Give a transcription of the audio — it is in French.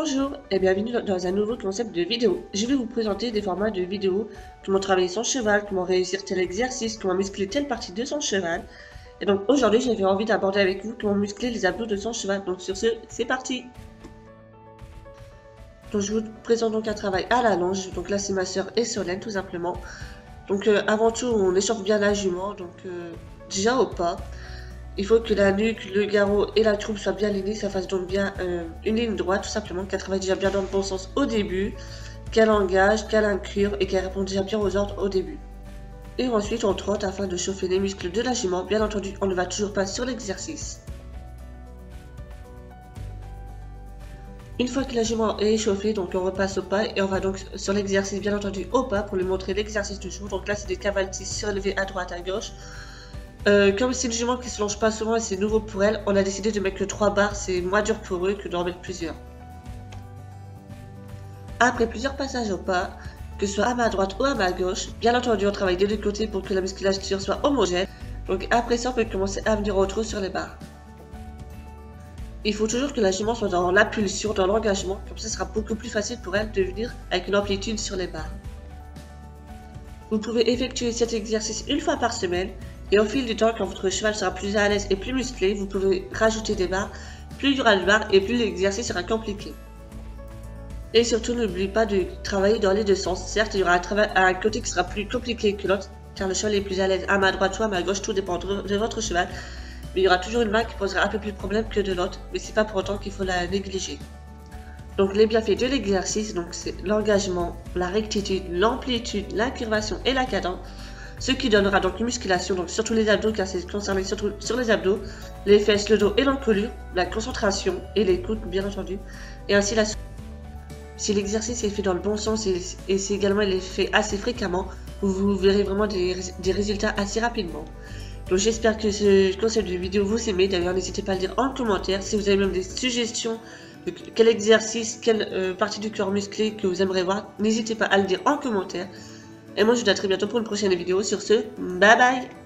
Bonjour et bienvenue dans un nouveau concept de vidéo. Je vais vous présenter des formats de vidéos, comment travailler son cheval, comment réussir tel exercice, comment muscler telle partie de son cheval. Et donc aujourd'hui j'avais envie d'aborder avec vous comment muscler les abdos de son cheval. Donc sur ce, c'est parti. Donc je vous présente donc un travail à la longe. Donc là c'est ma soeur et Solène tout simplement. Donc avant tout on échauffe bien la jument, donc déjà au pas. Il faut que la nuque, le garrot et la croupe soient bien alignés, ça fasse donc bien une ligne droite, tout simplement, qu'elle travaille déjà bien dans le bon sens au début, qu'elle engage, qu'elle incure et qu'elle répond déjà bien aux ordres au début. Et ensuite, on trotte afin de chauffer les muscles de la jument. Bien entendu, on ne va toujours pas sur l'exercice. Une fois que la jument est échauffée, donc on repasse au pas et on va donc sur l'exercice, bien entendu, au pas pour lui montrer l'exercice du jour. Donc là, c'est des cavaletis surélevés à droite, à gauche. Comme c'est une jument qui se longe pas souvent et c'est nouveau pour elle, on a décidé de mettre que 3 barres, c'est moins dur pour eux que d'en mettre plusieurs. Après plusieurs passages au pas, que ce soit à ma droite ou à ma gauche, bien entendu on travaille des deux côtés pour que la musculature soit homogène, donc après ça on peut commencer à venir au trot sur les barres. Il faut toujours que la jument soit dans l'impulsion, dans l'engagement, comme ça sera beaucoup plus facile pour elle de venir avec une amplitude sur les barres. Vous pouvez effectuer cet exercice une fois par semaine. Et au fil du temps, quand votre cheval sera plus à l'aise et plus musclé, vous pouvez rajouter des barres. Plus il y aura de barres et plus l'exercice sera compliqué. Et surtout, n'oubliez pas de travailler dans les deux sens. Certes, il y aura un côté qui sera plus compliqué que l'autre, car le cheval est plus à l'aise à ma droite ou à ma gauche, tout dépend de votre cheval. Mais il y aura toujours une main qui posera un peu plus de problème que de l'autre, mais c'est pas pour autant qu'il faut la négliger. Donc les bienfaits de l'exercice, donc c'est l'engagement, la rectitude, l'amplitude, l'incurvation et la cadence. Ce qui donnera donc une musculation, donc surtout les abdos, car c'est concerné surtout sur les abdos, les fesses, le dos et l'encolure, la concentration et les coudes bien entendu, et ainsi la. Si l'exercice est fait dans le bon sens et si également il est fait assez fréquemment, vous verrez vraiment des résultats assez rapidement. Donc j'espère que ce concept de vidéo vous aimez, d'ailleurs n'hésitez pas à le dire en commentaire, si vous avez même des suggestions, de quel exercice, quelle partie du corps musclé que vous aimeriez voir, n'hésitez pas à le dire en commentaire. Et moi je vous dis à très bientôt pour une prochaine vidéo. Sur ce, bye bye!